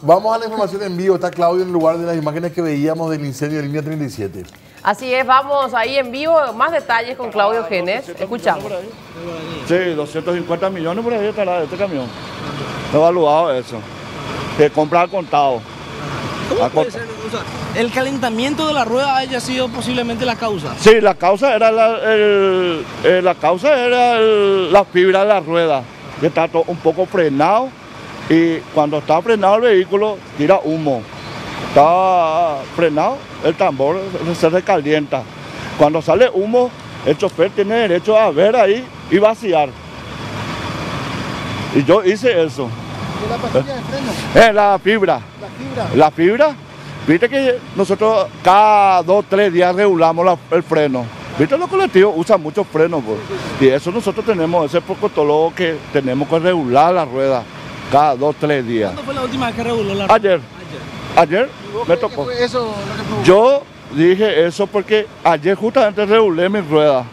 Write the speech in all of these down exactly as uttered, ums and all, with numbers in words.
Vamos a la información en vivo. Está Claudio en el lugar de las imágenes que veíamos del incendio de línea treinta y siete. Así es, vamos ahí en vivo, más detalles con Claudio Genes. Escuchamos. Sí, doscientos cincuenta millones por ahí estará este camión. Evaluado eso. Que compra al contado. ¿Cómo puede ser? O sea, ¿el calentamiento de la rueda haya sido posiblemente la causa? Sí, la causa era la, el, eh, la causa era el, la fibra de la rueda, que está todo un poco frenado. Y cuando está frenado el vehículo, tira humo. Está frenado, el tambor se recalienta. Cuando sale humo, el chofer tiene derecho a ver ahí y vaciar. Y yo hice eso. ¿Y la pastilla de freno? Eh, la fibra. ¿La fibra? La fibra. Viste que nosotros cada dos, tres días regulamos la, el freno. Viste, los colectivos usan muchos frenos, pues. Y eso nosotros tenemos, ese protocolo que tenemos que regular la rueda cada dos, tres días. ¿Cuándo fue la última vez que reguló la rueda? Ayer. Ayer me tocó. ¿Fue eso lo que provocó? Yo dije eso porque ayer justamente regulé mi rueda.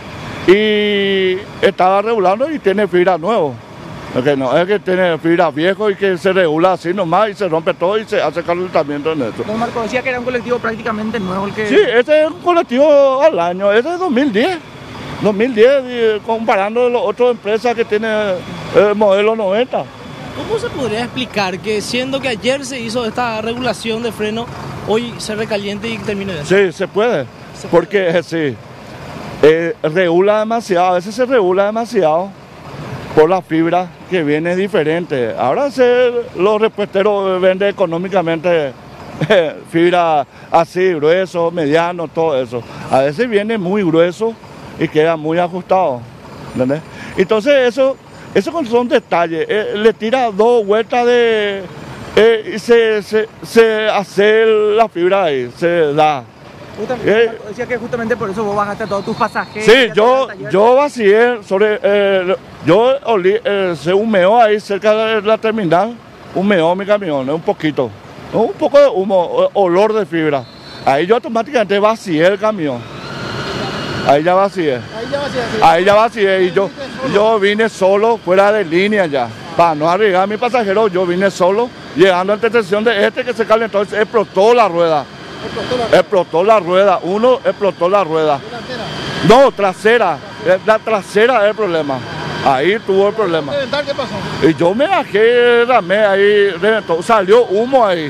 Y estaba regulando y tiene fibra nuevo. Porque no es que tiene fibra viejo y que se regula así nomás y se rompe todo y se hace calentamiento en eso. Don Marco decía que era un colectivo prácticamente nuevo el que... Sí, ese es un colectivo al año, ese es dos mil diez. dos mil diez, comparando las otras empresas que tienen el modelo noventa. ¿Cómo se podría explicar que siendo que ayer se hizo esta regulación de freno, hoy se recaliente y termine eso? Sí, se puede, porque eh, sí, eh, regula demasiado, a veces se regula demasiado por la fibra que viene diferente. Ahora se, los repuesteros venden económicamente eh, fibra así, grueso, mediano, todo eso. A veces viene muy grueso y queda muy ajustado, ¿entendés? Entonces eso... Eso son detalles, eh, le tira dos vueltas de eh, y se, se, se hace la fibra ahí, se da. Justamente, eh, decía que justamente por eso vos bajaste a todos tus pasajeros. Sí, yo, yo vacié sobre, eh, yo olí, eh, se humeó ahí cerca de la terminal, humeó mi camión, un poquito, un poco de humo, olor de fibra. Ahí yo automáticamente vacié el camión. Ahí ya vacié. Ahí ya vacié. Ahí ya vacié y yo, yo vine solo fuera de línea ya. Para no arriesgar a mi pasajero, yo vine solo, llegando a la intersección de este que se calentó, explotó la rueda. Explotó la rueda. Explotó la rueda, uno explotó la rueda. ¿Delantera? No, trasera, la trasera es el problema. Ahí tuvo el problema. ¿Reventar qué pasó? Y yo me bajé, ramé ahí, reventó, salió humo ahí.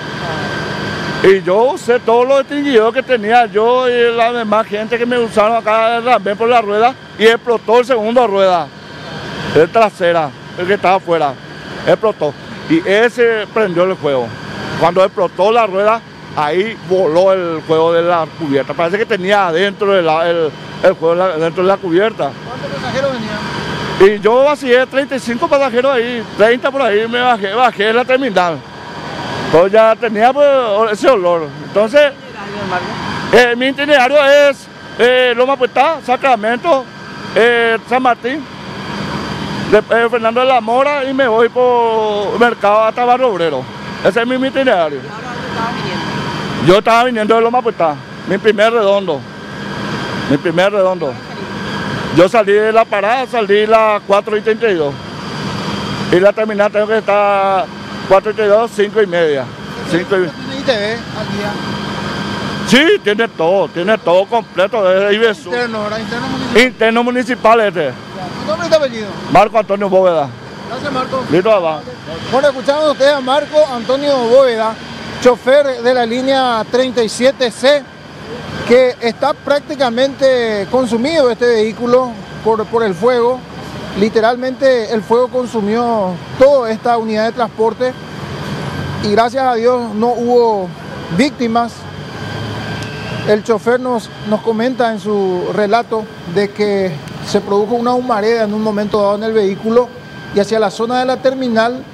Y yo usé todos los extinguidores que tenía yo y la demás gente que me usaron acá, ramé por la rueda y explotó el segundo rueda, el trasera, el que estaba afuera, explotó. Y ese prendió el fuego. Cuando explotó la rueda, ahí voló el fuego de la cubierta. Parece que tenía adentro el, el, el fuego dentro de la cubierta. ¿Cuántos pasajeros venían? Y yo vacié treinta y cinco pasajeros ahí, treinta por ahí me bajé, bajé en la terminal. Entonces ya tenía pues, ese olor. Entonces, eh, mi itinerario es eh, Loma Puerta, Sacramento, eh, San Martín, de, eh, Fernando de la Mora y me voy por Mercado hasta Barrio Obrero. Ese es mi, mi itinerario. ¿Y ahora dónde estabas viniendo? Yo estaba viniendo de Loma Puerta, mi primer redondo. Mi primer redondo. Yo salí de la parada, salí a las cuatro y treinta y dos. Y la terminal tengo que estar cuatro y treinta y dos, cinco y media. cinco y... ¿Tiene I T V al día? Sí, tiene todo, tiene todo completo. Es Interno, ¿verdad? Interno municipal. Interno municipal este. ¿Tu nombre y tu apellido? Marco Antonio Bóveda. Gracias, Marco. Listo, va. Bueno, escuchamos ustedes a Marco Antonio Bóveda, chofer de la línea treinta y siete C, que está prácticamente consumido este vehículo por, por el fuego. Literalmente el fuego consumió toda esta unidad de transporte y gracias a Dios no hubo víctimas. El chofer nos, nos comenta en su relato de que se produjo una humareda en un momento dado en el vehículo y hacia la zona de la terminal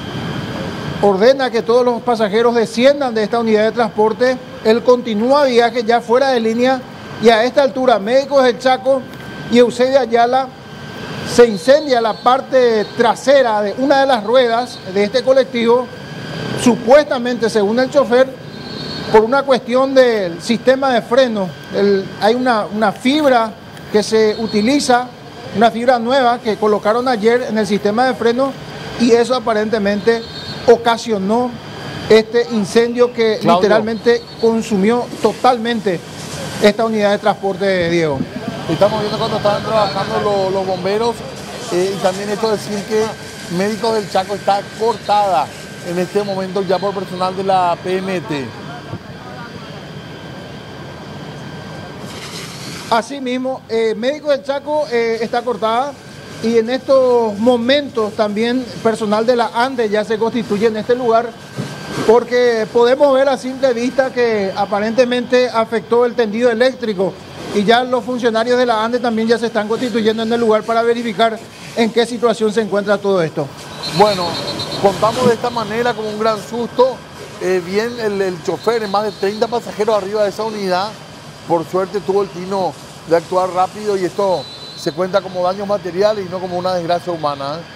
ordena que todos los pasajeros desciendan de esta unidad de transporte. Él continúa viaje ya fuera de línea y a esta altura Médicos del Chaco y Eusebio Ayala se incendia la parte trasera de una de las ruedas de este colectivo, supuestamente según el chofer, por una cuestión del sistema de freno. El, hay una, una fibra que se utiliza, una fibra nueva que colocaron ayer en el sistema de freno y eso aparentemente ocasionó este incendio que Claudio. literalmente consumió totalmente esta unidad de transporte, Diego. Estamos viendo cuando estaban trabajando los, los bomberos eh, y también esto decir que Médicos del Chaco está cortada en este momento ya por personal de la P M T. Asimismo, eh, Médicos del Chaco eh, está cortada y en estos momentos también personal de la ANDE ya se constituye en este lugar porque podemos ver a simple vista que aparentemente afectó el tendido eléctrico y ya los funcionarios de la ANDE también ya se están constituyendo en el lugar para verificar en qué situación se encuentra todo esto. Bueno, contamos de esta manera como un gran susto. Eh, bien el, el chofer, más de treinta pasajeros arriba de esa unidad. Por suerte tuvo el tino de actuar rápido y esto se cuenta como daños materiales y no como una desgracia humana, ¿eh?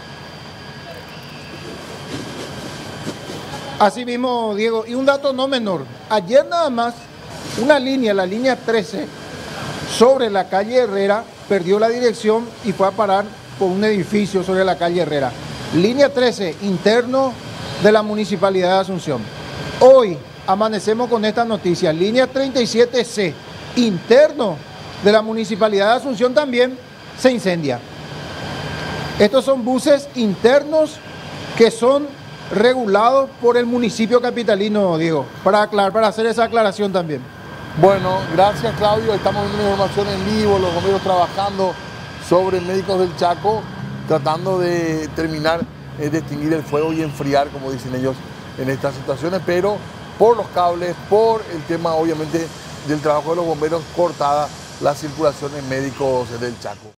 Así mismo, Diego, y un dato no menor. Ayer nada más una línea, la línea trece, sobre la calle Herrera, perdió la dirección y fue a parar por un edificio sobre la calle Herrera. Línea trece, interno de la Municipalidad de Asunción. Hoy amanecemos con esta noticia. Línea treinta y siete C, interno de la Municipalidad de Asunción, también se incendia. Estos son buses internos que son regulados por el municipio capitalino, Diego, para aclarar, para hacer esa aclaración también. Bueno, gracias Claudio. Estamos viendo una información en vivo, los bomberos trabajando sobre Médicos del Chaco, tratando de terminar eh, de extinguir el fuego y enfriar, como dicen ellos, en estas situaciones, pero por los cables, por el tema obviamente del trabajo de los bomberos, cortada la circulación en Médicos del Chaco.